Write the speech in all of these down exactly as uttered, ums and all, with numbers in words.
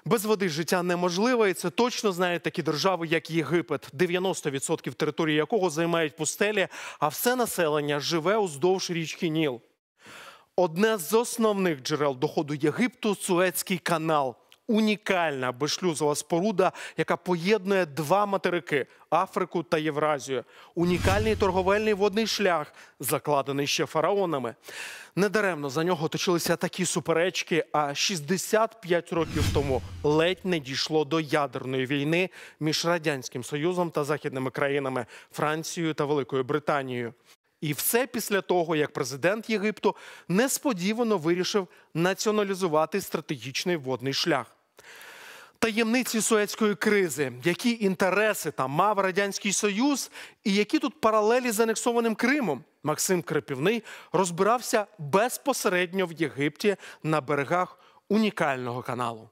Без води життя неможливе, і це точно знають такі держави, як Єгипет, дев'яносто відсотків території якого займають пустелі, а все населення живе уздовж річки Ніл. Одне з основних джерел доходу Єгипту – Суецький канал. Унікальна безшлюзова споруда, яка поєднує два материки – Африку та Євразію. Унікальний торговельний водний шлях, закладений ще фараонами. Недаремно за нього точилися такі суперечки, а шістдесят п'ять років тому ледь не дійшло до ядерної війни між Радянським Союзом та західними країнами – Францією та Великою Британією. І все після того, як президент Єгипту несподівано вирішив націоналізувати стратегічний водний шлях. Таємниці Суецької кризи, які інтереси там мав Радянський Союз і які тут паралелі з анексованим Кримом. Максим Крапівний розбирався безпосередньо в Єгипті на берегах унікального каналу.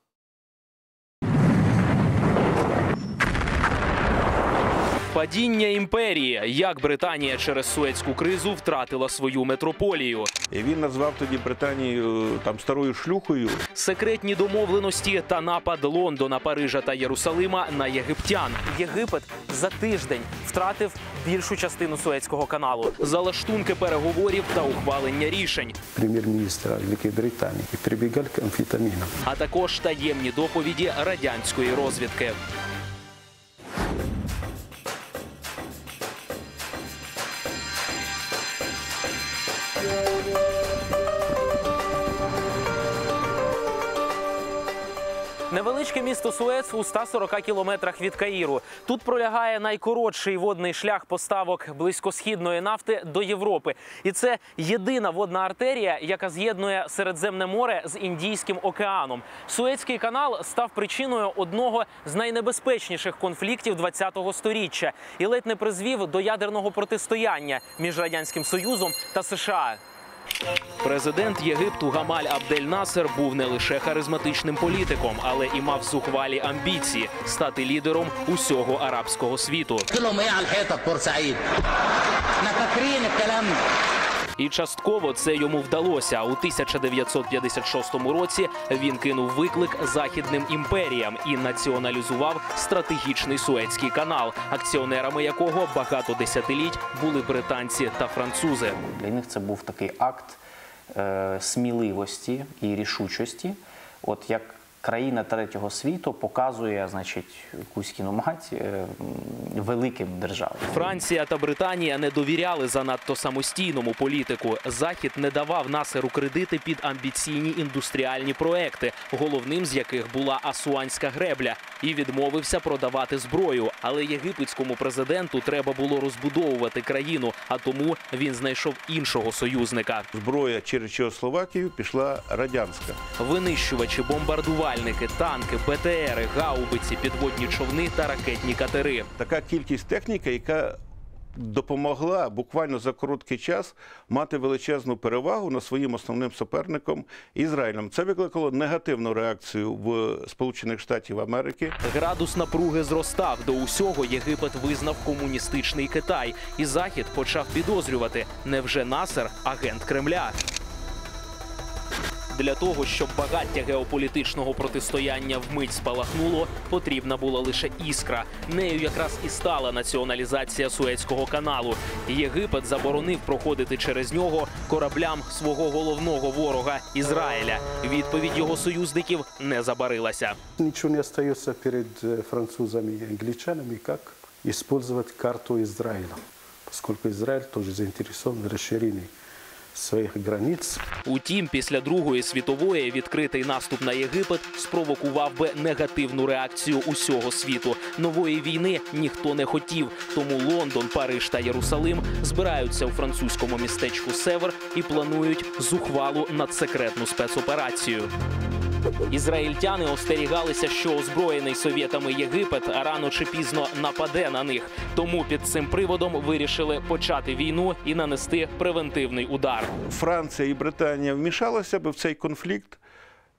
Падіння імперії. Як Британія через Суецьку кризу втратила свою метрополію. І він назвав тоді Британію там старою шлюхою. Секретні домовленості та напад Лондона, Парижа та Єрусалима на єгиптян. Єгипет за тиждень втратив більшу частину Суецького каналу. Залаштунки переговорів та ухвалення рішень. Прем'єр-міністра Великої Британії прибігав к амфетамінам. А також таємні доповіді радянської розвідки. Невеличке місто Суец у ста сорока кілометрах від Каїру. Тут пролягає найкоротший водний шлях поставок близькосхідної нафти до Європи. І це єдина водна артерія, яка з'єднує Середземне море з Індійським океаном. Суецький канал став причиною одного з найнебезпечніших конфліктів ХХого сторіччя і ледь не призвів до ядерного протистояння між Радянським Союзом та США. Президент Єгипту Гамаль Абдель-Насер був не лише харизматичним політиком, але і мав зухвалі амбіції – стати лідером усього арабського світу. І частково це йому вдалося. У тисяча дев'ятсот п'ятдесят шостому році він кинув виклик західним імперіям і націоналізував стратегічний Суецький канал, акціонерами якого багато десятиліть були британці та французи. Для них це був такий акт е, сміливості і рішучості. От як країна третього світу показує, значить, якусь кіномать е, великим державам. Франція та Британія не довіряли занадто самостійному політику. Захід не давав Насеру кредити під амбіційні індустріальні проекти, головним з яких була Асуанська гребля, і відмовився продавати зброю. Але єгипетському президенту треба було розбудовувати країну, а тому він знайшов іншого союзника. Зброя через Чехословакію пішла радянська. Винищувачі, бомбардувальники, танки, БТРи, гаубиці, підводні човни та ракетні катери. Така кількість техніки, яка допомогла буквально за короткий час мати величезну перевагу над своїм основним суперником Ізраїлем. Це викликало негативну реакцію в Сполучених Штатів Америки. Градус напруги зростав. До усього Єгипет визнав комуністичний Китай. І Захід почав підозрювати – невже Насер – агент Кремля? Для того, щоб багаття геополітичного протистояння вмить спалахнуло, потрібна була лише іскра. Нею якраз і стала націоналізація Суецького каналу. Єгипет заборонив проходити через нього кораблям свого головного ворога – Ізраїля. Відповідь його союзників не забарилася. Нічого не залишається перед французами і англічанами, як використовувати карту Ізраїля, оскільки Ізраїль теж заінтересований в розширенні своїх границь. Утім, після Другої світової відкритий наступ на Єгипет спровокував би негативну реакцію усього світу. Нової війни ніхто не хотів, тому Лондон, Париж та Єрусалим збираються у французькому містечку Север і планують зухвалу надсекретну спецоперацію. Ізраїльтяни остерігалися, що озброєний совєтами Єгипет рано чи пізно нападе на них. Тому під цим приводом вирішили почати війну і нанести превентивний удар. Франція і Британія вмішалися би в цей конфлікт,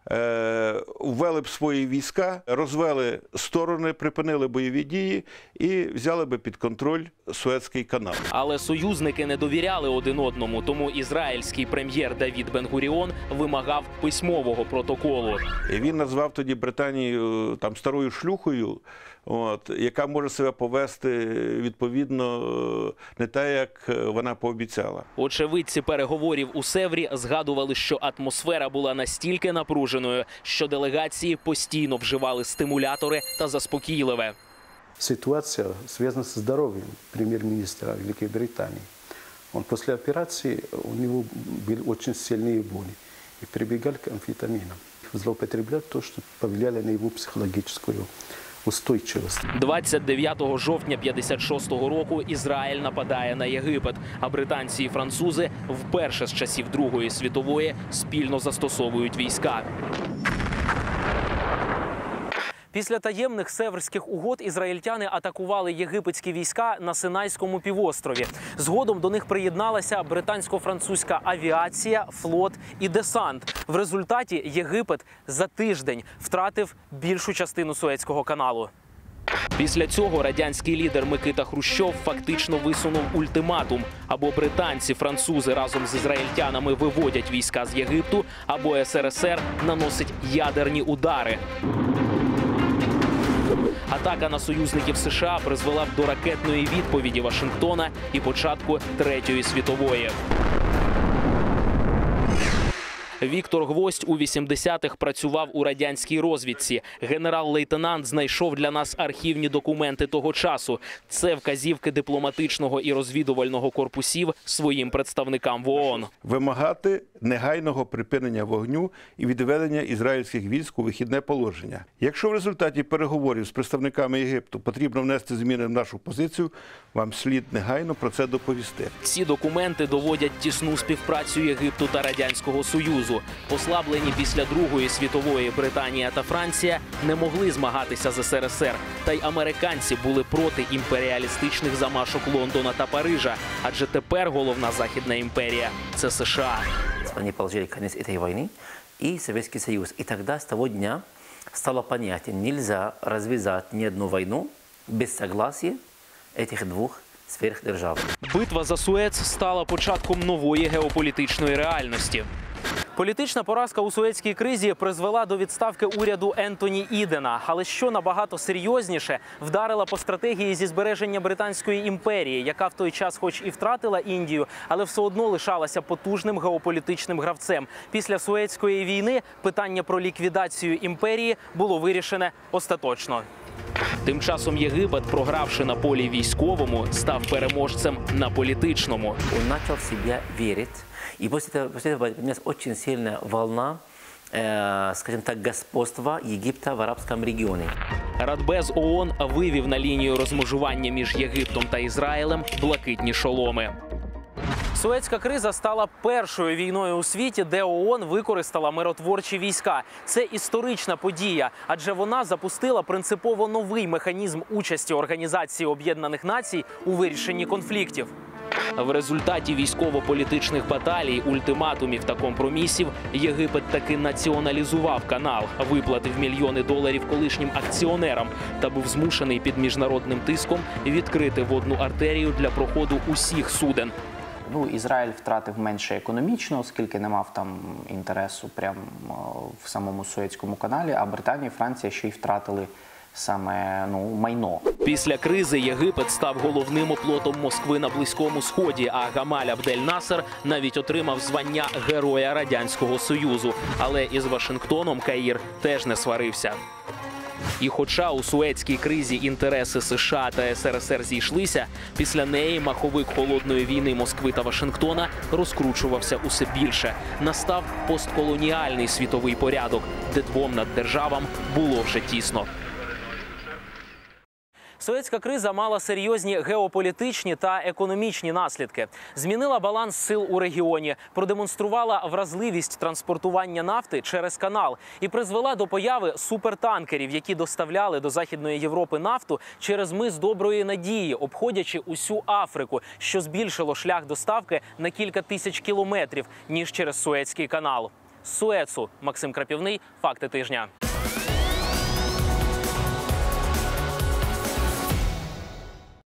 е, ввели б свої війська, розвели сторони, припинили бойові дії і взяли би під контроль Суецький канал. Але союзники не довіряли один одному, тому ізраїльський прем'єр Давід Бен-Гуріон вимагав письмового протоколу. І він назвав тоді Британію там старою шлюхою, от, яка може себе повести відповідно не так, як вона пообіцяла. Очевидці переговорів у Севрі згадували, що атмосфера була настільки напруженою, що делегації постійно вживали стимулятори та заспокійливе. Ситуация связана со здоровьем премьер-министра Великой Британии. Он после операции, у него были очень сильные боли и прибегал к амфетаминам. Злоупотреблял то, что повлияло на его психологическую устойчивость. двадцять дев'ятого жовтня п'ятдесят шостого року Ізраїль нападає на Єгипет, а британці і французи вперше з часів Другої світової спільно застосовують війська. Після таємних северських угод ізраїльтяни атакували єгипетські війська на Синайському півострові. Згодом до них приєдналася британсько-французька авіація, флот і десант. В результаті Єгипет за тиждень втратив більшу частину Суецького каналу. Після цього радянський лідер Микита Хрущов фактично висунув ультиматум. Або британці, французи разом з ізраїльтянами виводять війська з Єгипту, або ес ер ес ер наносить ядерні удари. Атака на союзників США призвела б до ракетної відповіді Вашингтона і початку Третьої світової. Віктор Гвоздь у вісімдесятих працював у радянській розвідці. Генерал-лейтенант знайшов для нас архівні документи того часу. Це вказівки дипломатичного і розвідувального корпусів своїм представникам в ООН. Вимагати негайного припинення вогню і відведення ізраїльських військ у вихідне положення. Якщо в результаті переговорів з представниками Єгипту потрібно внести зміни в нашу позицію, вам слід негайно про це доповісти. Ці документи доводять тісну співпрацю Єгипту та Радянського Союзу. Послаблені після Другої світової Британія та Франція не могли змагатися з ес ер ес ер. Та й американці були проти імперіалістичних замашок Лондона та Парижа. Адже тепер головна Західна імперія – це США. Они положили конец этой войны и Советский Союз. И тогда, с того дня, стало понятен, нельзя развязать ни одну войну без согласия этих двух сверхдержав. Битва за Суец стала початком нової геополітичної реальності. Політична поразка у Суецькій кризі призвела до відставки уряду Ентоні Ідена. Але що набагато серйозніше, вдарила по стратегії зі збереження Британської імперії, яка в той час хоч і втратила Індію, але все одно лишалася потужним геополітичним гравцем. Після Суецької війни питання про ліквідацію імперії було вирішене остаточно. Тим часом Єгипет, програвши на полі військовому, став переможцем на політичному. Он начал в себя верить. И после этого, после этого поднялась очень сильная волна, э, скажем так, господства Египта в арабском регионе. Радбез ООН вивів на лінію розмежування між Єгиптом та Ізраїлем блакитні шоломи. Суецька криза стала першою війною у світі, де ООН використала миротворчі війська. Це історична подія, адже вона запустила принципово новий механізм участі Організації Об'єднаних Націй у вирішенні конфліктів. В результаті військово-політичних баталій, ультиматумів та компромісів Єгипет таки націоналізував канал, виплатив мільйони доларів колишнім акціонерам та був змушений під міжнародним тиском відкрити водну артерію для проходу усіх суден. Ну, Ізраїль втратив менше економічно, оскільки не мав там інтересу прямо в самому Суецькому каналі, а Британія і Франція ще й втратили саме ну, майно. Після кризи Єгипет став головним оплотом Москви на Близькому Сході, а Гамаль Абдель-Насер навіть отримав звання Героя Радянського Союзу. Але із Вашингтоном Каїр теж не сварився. І хоча у Суецькій кризі інтереси США та ес ер ес ер зійшлися, після неї маховик холодної війни Москви та Вашингтона розкручувався усе більше. Настав постколоніальний світовий порядок, де двом наддержавам було вже тісно. Суецька криза мала серйозні геополітичні та економічні наслідки. Змінила баланс сил у регіоні, продемонструвала вразливість транспортування нафти через канал і призвела до появи супертанкерів, які доставляли до Західної Європи нафту через мис Доброї Надії, обходячи усю Африку, що збільшило шлях доставки на кілька тисяч кілометрів, ніж через Суецький канал. з Суецу. Максим Крапівний. Факти тижня.